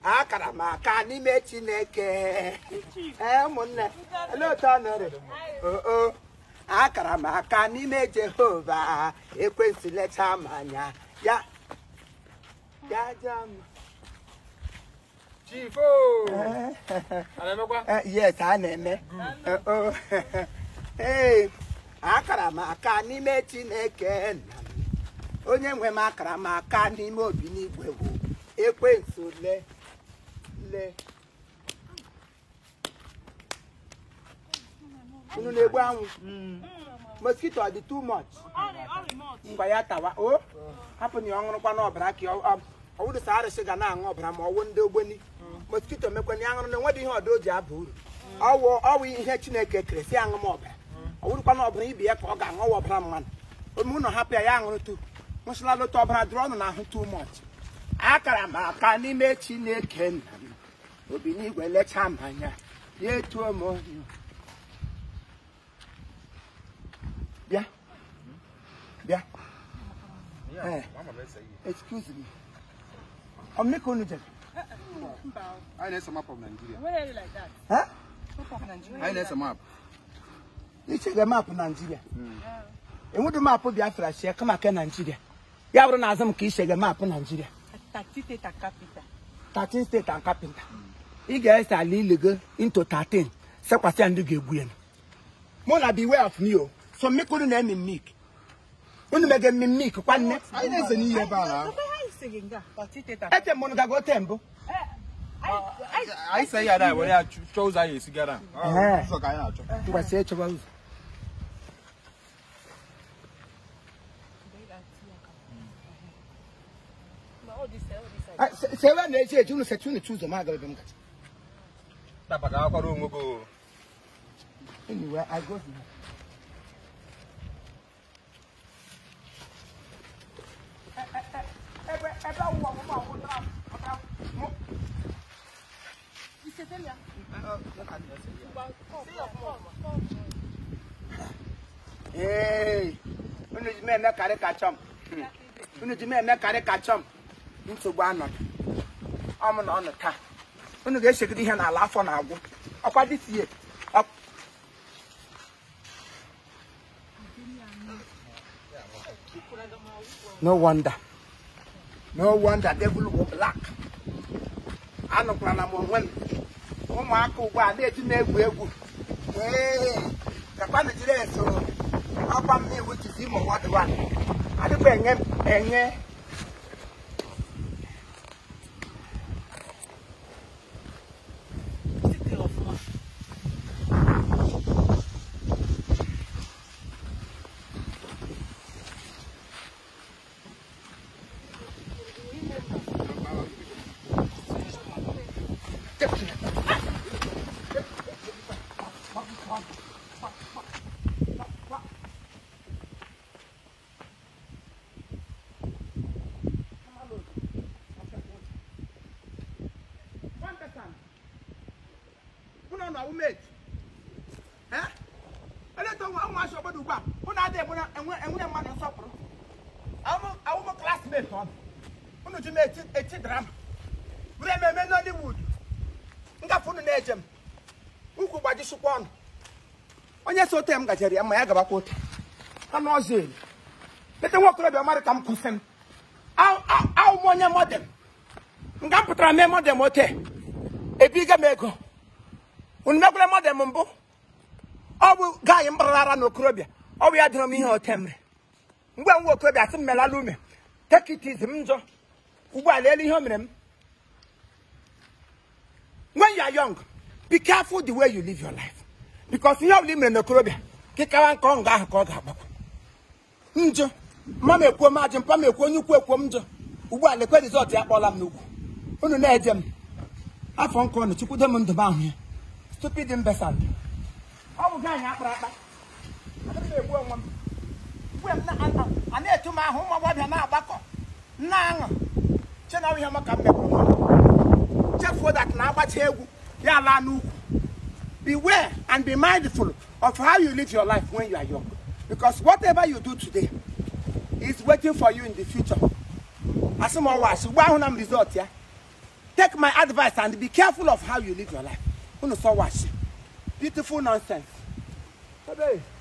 akara m aka n'ime Chineke ụmụnne ele otu ọ nọrọ akara m aka n'ime Jehova ekwensu lecha m anya ya jam Chief, yes, I know. Hey, akara m aka n'ime Chineke onye nwe m akara m aka n'ime obi n'igwe wo ekwensu le unu na-egbu anwụ mosquito dị too much ngwa ya tawa o hapụ na ọṅụrụkwa n'ọbara ka ọwụrụ sara shiga na-aṅụ ọbara ma ọwụ ndị ogbeni mosquito mekwana ya aṅụrụ na enweghị ihe ọdọ o ji aba uru ọwụ ihe Chineke kere si aṅụ m ọbara ọwụrụkwa n'ọbara ibe ya ka ọ ga-aṅụ ọbara mmadụ ome ụnọ hapụ ya aṅụrụ tu nwụsịla lota ọbara dụrụ ọnụ n'ahụ too much akara m aka n'ime Chineke nna m obi n'igwe lecha m anya ya etuo m ohi bịa excuse me omeko unu jere I need some map of Nigeria. Where are you like that? huh I need some map. ichege map Nigeria enwedu map Biafra share kama ke Nigeria ya bụrụ na azụ m ka ichege map Nigeria 13 state and capital ị ga-ese ala ilego into 13 sekwasị ndị ga-egbu ya mụ na beware of me o so mmekọrọ na mimic unu mege mimic kwanne I need some new bala. ete mụ ga go tembo I say that when I chose I together. So can I? ngwa se chọba ụzọ se wa na eche unu se tunu tuzo ma ga be mkacha Tapaga kwa rungu go. anyway I go here. Hey, unu ji me kare kachom. Unu ji me kare kachom. Nsogbu anọdụ. Ọ mụ na ọ nọ taa. Unu ga-echegide ihe n'ala afọ na-agwụ. Ọkwa dị tie. No wonder devil will black. Anụkwara na m onwe m. Ụmụaka ugbu a na-eji na-egwu egwu. Kakwa na jiri eso ọkwa m iwu jizi Imo wadịwa. Adịkwa enye onye so tem gajere ma ya gabakwa ote anụ ọzọ elu leta nwa okorobịa mara ka m kwụsị m awụ m onye modem nga m pụtara mee modem ote ebiga m ego unu mekwere modem mbụ ọ bụ gaanyị mkparara na okorobịa ọ bụ ya dịrọ m ihe ote mere mgbe nwa okorobịa sị m melala ume tekitiz m njọ ugbu a leelu ihe o mere m when you are young be careful the way you live your life. Because you have lived in Okorobịa, kikawa nke ọ nga ahụ ka ọ ga-agbakwa. Njọ, mama ekwo majị mpa m ekwo onye ukwu ekwo m njọ. Ugbu a lekwe resọt ya kpọla m n'ugwu. Unu na-eje m. Afọ nke ọnụ chukwude m ndụ m ahụ ya. Stupid imbecile. Ọ bụ gaanyị akpara akpa. Adịghị m egbu onwe m. Ugbu a na-etu m ahụ ụmụ agbọghọbịa na-agbakọ. Na-aṅụ. Chenawa ihe maka m mekọrọ. Chefuo that na-agbacha egwu ya laa n'ugwu. Beware and be mindful of how you live your life when you are young. Because whatever you do today is waiting for you in the future. As more was, one result, yeah. take my advice and be careful of how you live your life. Beautiful nonsense. Hey.